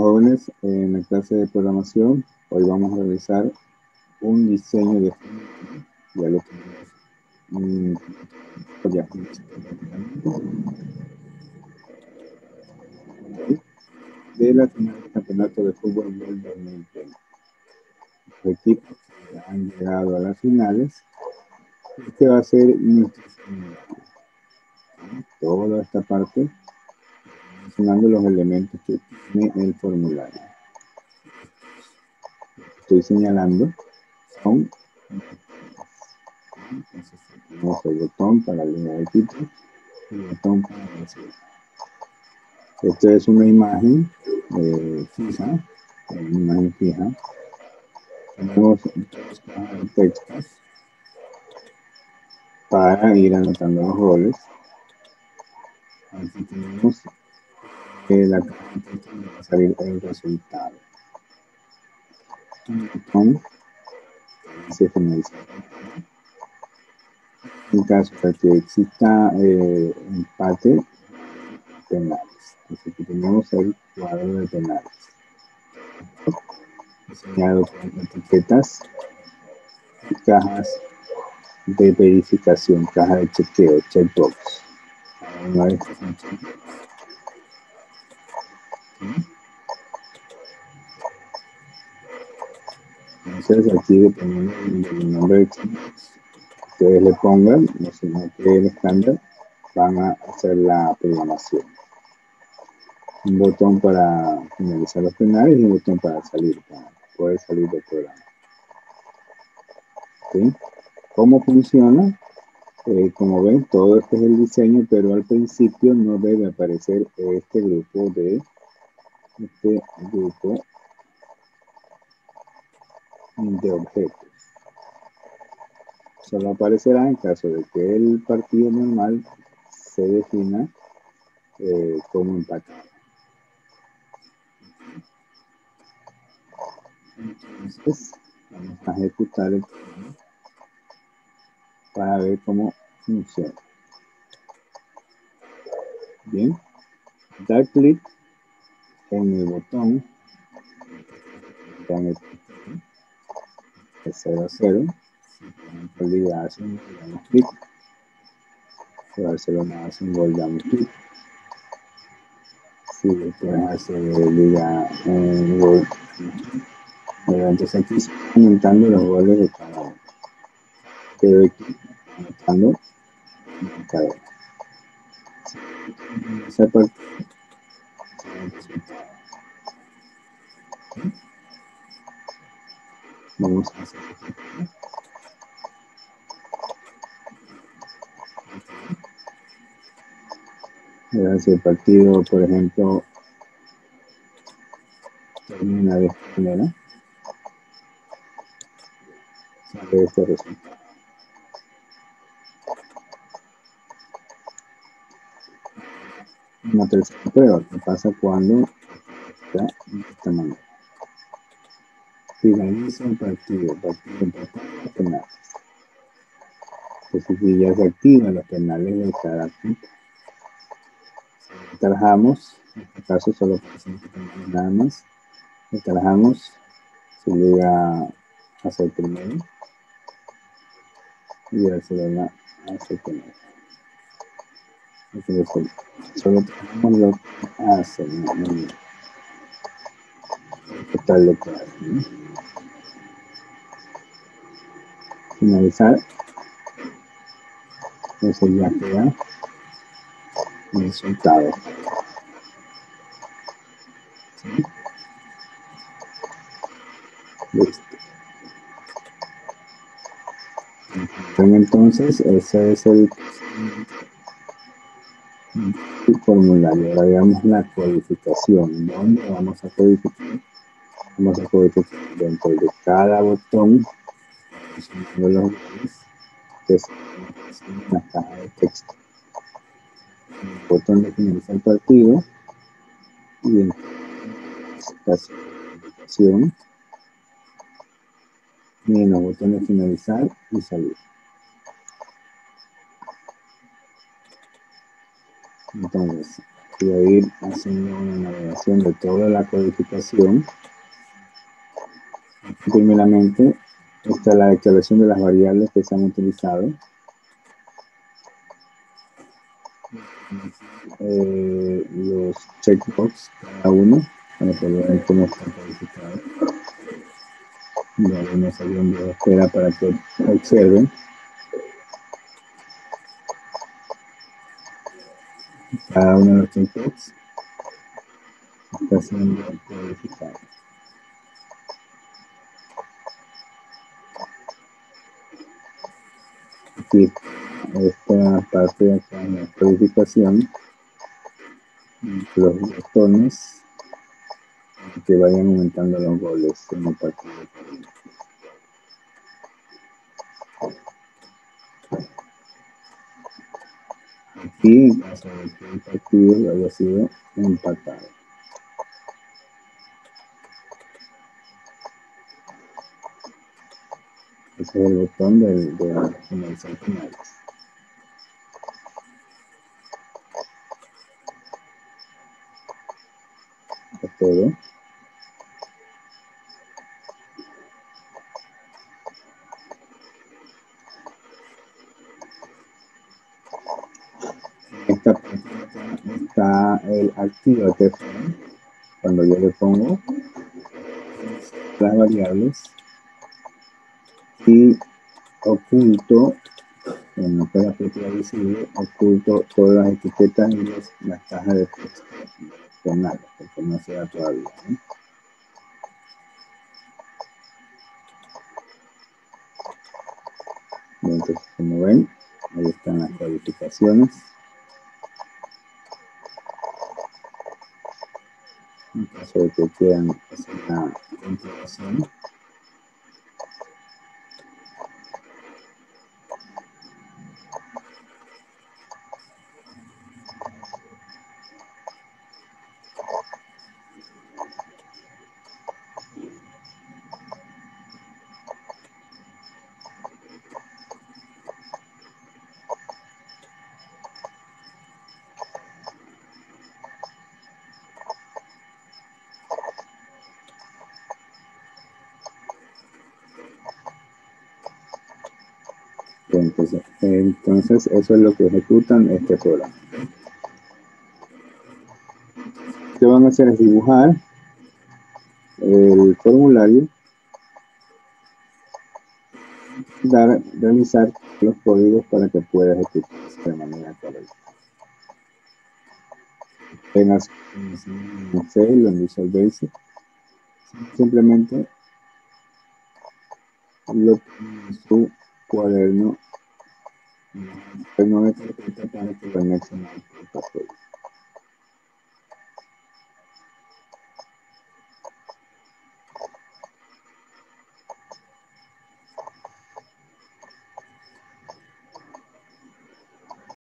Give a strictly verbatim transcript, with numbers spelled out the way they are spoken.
Jóvenes, en la clase de programación, hoy vamos a realizar un diseño de ya lo tenemos mm, ya, de la final del campeonato de fútbol del dos mil veinte. Los equipos que han llegado a las finales, este va a ser nuestro formulario. Toda esta parte, mencionando los elementos que tiene el formulario. Estoy señalando son entonces tenemos el botón para línea de equipo y el botón para recibir. Esta es una imagen eh, fija, una imagen fija. Tenemos dos cajas de textos para ir anotando los roles. Aquí tenemos eh, la caja de textos donde va a salir el resultado. Un botón se finaliza. En caso de que exista eh, empate, penales. Entonces aquí tenemos el cuadro de penales. Diseñado con etiquetas y cajas de verificación, caja de chequeo, checkbox. Una vez que son checkbox. Entonces aquí dependiendo del nombre de checkbox que ustedes le pongan, no sino que el estándar, van a hacer la programación. Un botón para finalizar los penales y un botón para salir, para poder salir del programa. ¿Sí? ¿Cómo funciona? Eh, como ven, todo esto es el diseño, pero al principio no debe aparecer este grupo de este grupo de objetos. Solo aparecerá en caso de que el partido normal se defina eh, como empatado. Entonces, vamos a ejecutar el programa para ver cómo funciona. Bien, dar clic en el botón de cero a cero. Si Liga hace un gol, damos clic. Si Barcelona hace un gol, damos clic. Si después hace Liga un gol, entonces aquí se están aumentando los goles de cada uno. Quedo aquí anotando cada uno. Esa parte vamos a hacer si el partido, por ejemplo, termina de esta manera, sale este resultado. Una tercera prueba, ¿qué pasa cuando está de esta manera? Finaliza el partido, partido empatado, penales. Entonces, si ya se activan los penales de cada equipo, trabajamos, en este caso solo para cinco penales nada más, y trabajamos, se llega a ser primero, y Barcelona a ser primero. Entonces, solo trabajamos lo que hacen, no, no, no. Total lo que hacen, ¿no? Finalizar, entonces ya queda el resultado. ¿Sí? Listo. Entonces, ese es el, el formulario. Ahora veamos la codificación. ¿Dónde vamos a codificar? Vamos a codificar dentro de cada botón de los botones que se en la caja de texto. El botón de finalizar el partido y en la codificación y en los botones de finalizar y salir. Entonces, voy a ir haciendo una navegación de toda la codificación. Primeramente, esta es la declaración de las variables que se han utilizado. Eh, los checkbox, cada uno, para que vean cómo está codificado. Ya vemos ahí un video de espera para que observen. Cada uno de los checkbox está siendo codificado. Aquí, esta parte de acá en la codificación, los botones que vayan aumentando los goles en el partido. Aquí, en caso de que el partido haya sido empatado. Ese es el botón de, de finalizar finales. Es todo. Esta parte está el activate frame. Cuando yo le pongo las variables y oculto en la caja propiedad visible, oculto todas las etiquetas y las, las cajas de texto opcionales, porque no se da todavía, ¿no? Entonces, como ven, ahí están las codificaciones. En caso de que quieran hacer una comprobación. Entonces, entonces, eso es lo que ejecutan este programa. Lo que van a hacer es dibujar el formulario, dar, realizar los códigos para que pueda ejecutarse de manera correcta. Tengas en Excel o en Visual Basic, simplemente lo ponen en su cuaderno, no me carpeta para que lo anexen al portafolio.